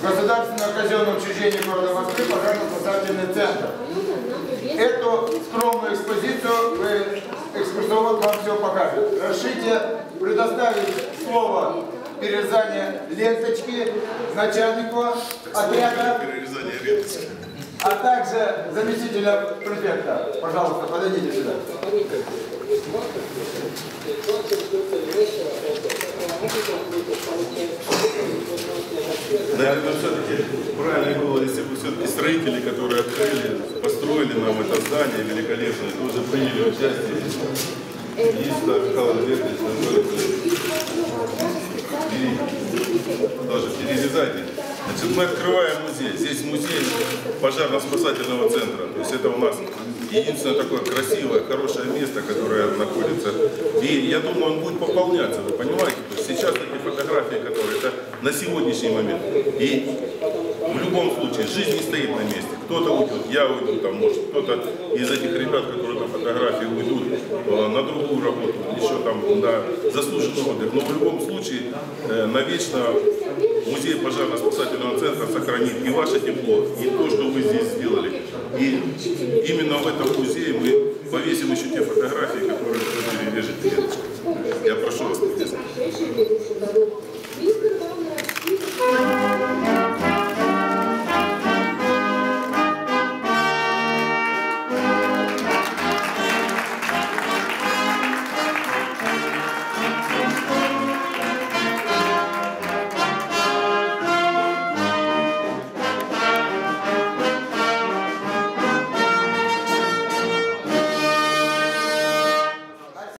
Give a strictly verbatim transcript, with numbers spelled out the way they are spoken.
Государственное казенное учреждение города Москвы, пожарно-спасательный центр. Эту скромную экспозицию вы, экскурсовод вам все покажет. Разрешите предоставить слово перерезания ленточки начальнику отряда, а также заместителя префекта. Пожалуйста, подойдите сюда. Наверное, все-таки правильно было, если бы все-таки строители, которые открыли, построили нам это здание великолепное, тоже приняли участие. Есть Михаил Альбертович, тоже перерезайте. Значит, мы открываем музей. Здесь музей пожарно-спасательного центра. То есть это у нас единственное такое красивое, хорошее место, которое находится. И я думаю, он будет пополняться, вы понимаете? То есть сейчас эти фотографии, которые это на сегодняшний момент. И в любом случае жизнь не стоит на месте. Кто-то уйдет, я уйду, там, может, кто-то из этих ребят, которые на фотографии уйдут э, на другую работу, еще там на заслуженный отдых. Но в любом случае э, навечно музей пожарно-спасательного центра сохранит и ваше тепло, и то, что вы здесь сделали. И именно в этом музее мы повесим еще те фотографии, которые вы перережете.